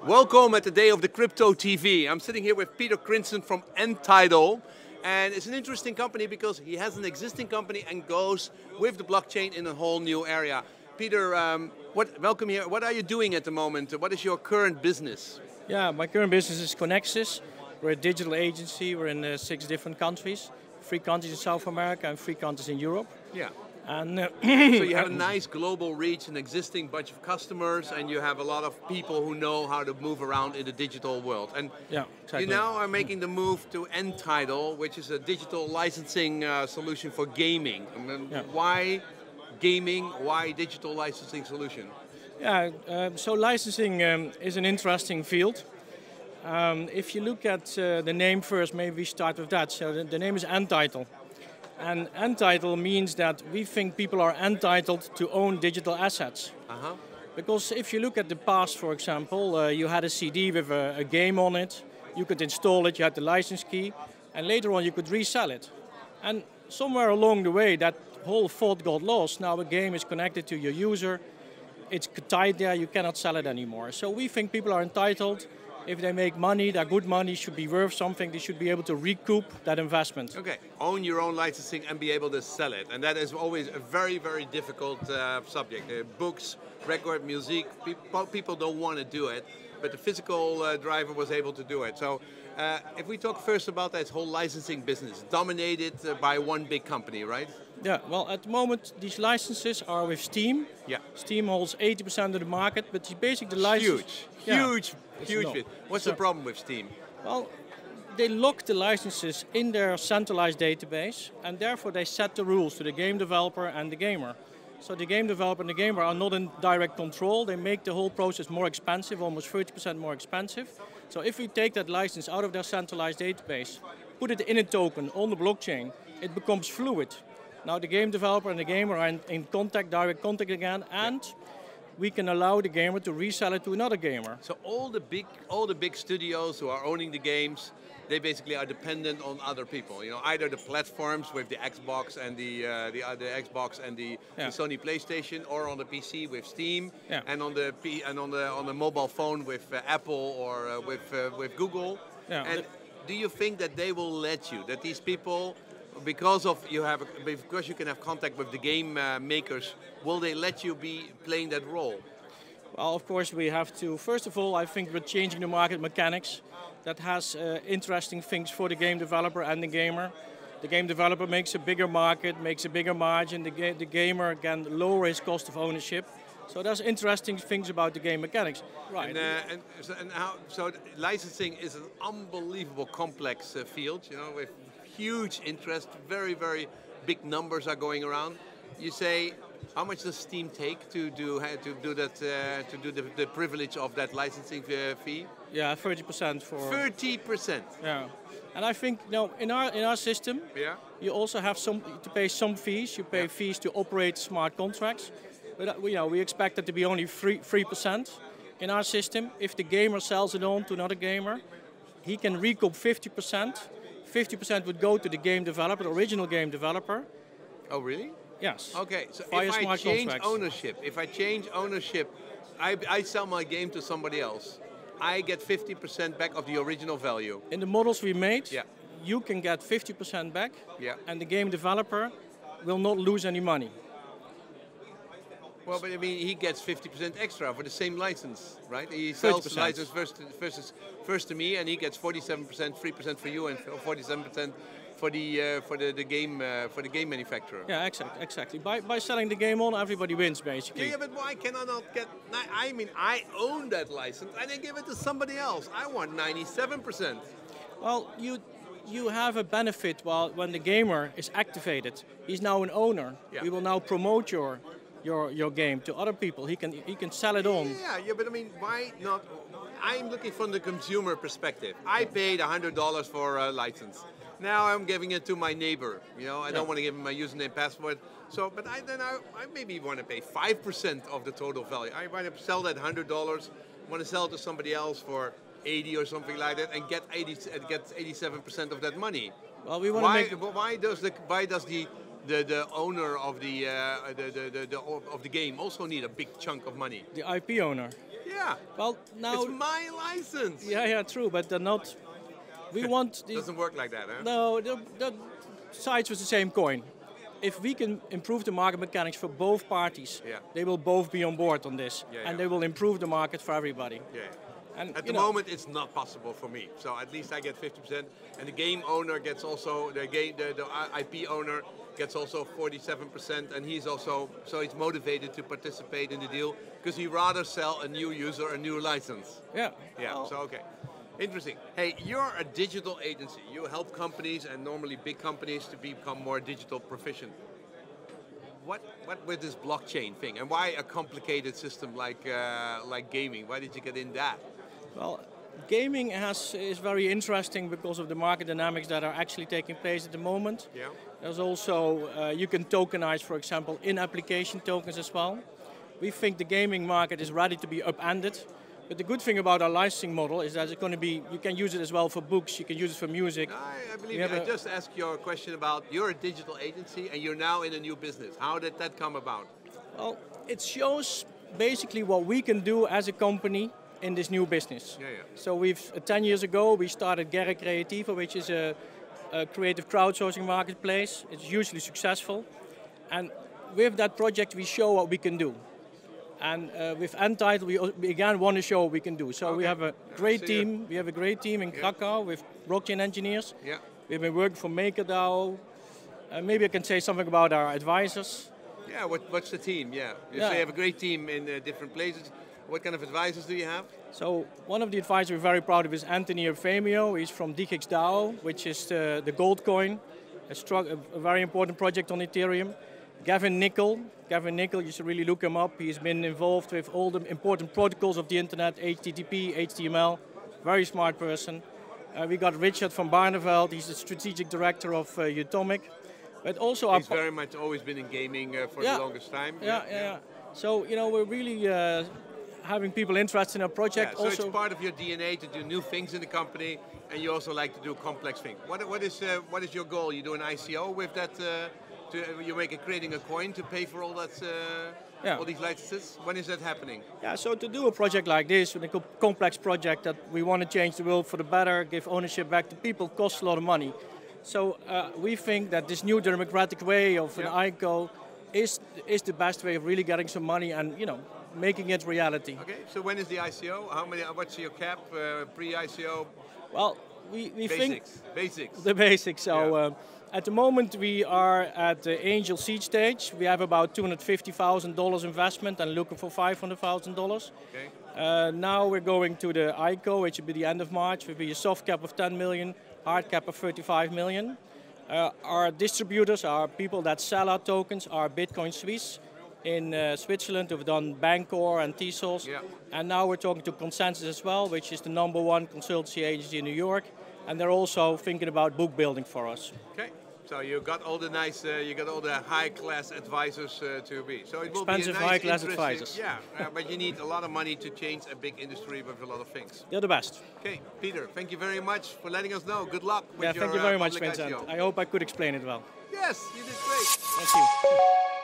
Welcome at the day of the Crypto TV. I'm sitting here with Peter Crinson from Entitle. And it's an interesting company because he has an existing company and goes with the blockchain in a whole new area. Peter, welcome here. What are you doing at the moment? What is your current business? Yeah, my current business is Connexus. We're a digital agency. We're in 6 different countries. 3 countries in South America and 3 countries in Europe. Yeah. And so you have a nice global reach, an existing bunch of customers, and you have a lot of people who know how to move around in the digital world. And yeah, exactly. You now are making the move to Entitle, which is a digital licensing solution for gaming. I mean, Yeah. Why gaming? Why digital licensing solution? Yeah, so licensing is an interesting field. If you look at the name first, maybe we start with that. So the name is Entitle. And Entitle means that we think people are entitled to own digital assets. Because if you look at the past, for example, you had a CD with a game on it, you could install it, you had the license key, and later on you could resell it. And somewhere along the way that whole thought got lost. Now a game is connected to your user, it's tied there, you cannot sell it anymore. So we think people are entitled. If they make money, that good money should be worth something. They should be able to recoup that investment. Okay, own your own licensing and be able to sell it. And that is always a very, very difficult subject. Books, record, music, people don't want to do it. But the physical driver was able to do it. So if we talk first about that whole licensing business, dominated by one big company, right? Yeah, well, at the moment, these licenses are with Steam. Yeah. Steam holds 80% of the market, but it's basically the license. Huge. What's the problem with Steam? Well, they lock the licenses in their centralized database, and therefore they set the rules to the game developer and the gamer. So the game developer and the gamer are not in direct control. They make the whole process more expensive, almost 30% more expensive. So if we take that license out of their centralized database, put it in a token on the blockchain, it becomes fluid. Now the game developer and the gamer are in contact, direct contact again, and we can allow the gamer to resell it to another gamer. So all the big studios who are owning the games, they basically are dependent on other people. You know, either the platforms with the Xbox and the Xbox and the Sony PlayStation, or on the PC with Steam, and on the mobile phone with Apple or with Google. Yeah. And do you think that they will let you? That these people, because you can have contact with the game makers, will they let you be playing that role? Well, of course we have to. First of all, I think we're changing the market mechanics. That has interesting things for the game developer and the gamer. The game developer makes a bigger market, makes a bigger margin. The gamer can lower his cost of ownership. So there's interesting things about the game mechanics. Right. So licensing is an unbelievable complex field, you know, with huge interest, very, very big numbers are going around. You say, how much does Steam take to do the privilege of that licensing fee? Yeah, 30% for. 30%. Yeah, and I think in our system, you also have to pay some fees. You pay fees to operate smart contracts, but we expect that to be only 3%. In our system, if the gamer sells it on to another gamer, he can recoup 50%. 50% would go to the game developer, the original game developer. Oh, really? Yes. Okay, so if I change ownership, I sell my game to somebody else, I get 50% back of the original value. In the models we made, you can get 50% back, and the game developer will not lose any money. Well, but I mean, he gets 50% extra for the same license, right? He sells the license first to me, and he gets 47%, 3% for you, and 47% for the game manufacturer. Yeah, exactly. By selling the game on, everybody wins basically. Yeah, but why can I not get? I mean, I own that license, and I give it to somebody else. I want 97%. Well, you have a benefit when the gamer is activated. He's now an owner. Yeah. We will now promote your game to other people. He can sell it on. Yeah, but I mean, why not? I'm looking from the consumer perspective. I paid $100 for a license. Now I'm giving it to my neighbor. You know, I don't want to give him my username, password. So, but I maybe want to pay 5% of the total value. I want to sell that $100. Want to sell it to somebody else for 80 or something like that, and get 87% of that money. Well, we want to make. Why does the owner of the game also need a big chunk of money? The IP owner. yeah. Well, now It's my license. yeah, true, but they're not. We want Doesn't work like that, huh? no, the sides with the same coin. If we can improve the market mechanics for both parties, Yeah. they will both be on board on this, Yeah, and they will improve the market for everybody. Yeah. And At you the know, moment, it's not possible for me. So at least I get 50%, and the game owner gets also the IP owner gets also 47%, and he's also he's motivated to participate in the deal because he rather sell a new user a new license. yeah, Yeah. well, So okay. Interesting. Hey, you're a digital agency. You help companies and normally big companies to become more digital proficient. What with this blockchain thing, and why a complicated system like gaming? Why did you get in that? well, gaming is very interesting because of the market dynamics that are actually taking place at the moment. Yeah. There's also, you can tokenize, for example, in-application tokens as well. We think the gaming market is ready to be upended. But the good thing about our licensing model is that it's going to be, you can use it as well for books, you can use it for music. I believe We have I a- just asked you a question about you're a digital agency and you're now in a new business. How did that come about? Well, it shows basically what we can do as a company in this new business. Yeah. So 10 years ago, we started Guerra Creativa, which is a creative crowdsourcing marketplace. It's hugely successful. And with that project, we show what we can do. And with Untitled, we again want to show what we can do. So we Okay. have a great So team. We have a great team in Krakow with blockchain engineers. Yeah. We've been working for MakerDAO. Maybe I can say something about our advisors. Yeah. What's the team? Yeah. You Yeah. say you have a great team in different places. What kind of advisors do you have? So one of the advisors we're very proud of is Anthony Eufemio. He's from DGX which is the gold coin, a very important project on Ethereum. Gavin Nickel, you should really look him up. He's been involved with all the important protocols of the internet, HTTP, HTML, very smart person. We got Richard van Barneveld, he's the strategic director of Utomic. But also our He's very much always been in gaming for Yeah. the longest time. yeah. So, we're really having people interested in our project. Yeah, so also, it's part of your DNA to do new things in the company, and you also like to do complex things. What is your goal? You do an ICO with that? You're creating a coin to pay for all that? Yeah. All these licenses. When is that happening? Yeah, so to do a project like this, a complex project that we want to change the world for the better, give ownership back to people, costs a lot of money. So we think that this new democratic way of an ICO is the best way of really getting some money and making it reality. Okay. So when is the ICO? How many? What's your cap? Pre-ICO? Well, we think Basics. the basics. So at the moment we are at the angel seed stage. We have about $250,000 investment and looking for $500,000. Okay. Now we're going to the ICO, which will be the end of March. Will be a soft cap of 10 million, hard cap of 35 million. Our distributors are people that sell our tokens, are Bitcoin Suisse in Switzerland. We've done Bancor and T-Sols. Yeah. And now we're talking to Consensus as well, which is the #1 consultancy agency in New York. And they're also thinking about book building for us. Okay. So you got all the nice, you got all the high-class advisors to be. So it will be a Expensive nice, high-class interesting- advisors. Yeah, but you need a lot of money to change a big industry with a lot of things. They're the best. Okay, Peter, thank you very much for letting us know. Good luck with Yeah, your thank you very much, public Vincent. ICO. I hope I could explain it well. Yes, you did great. Thank you.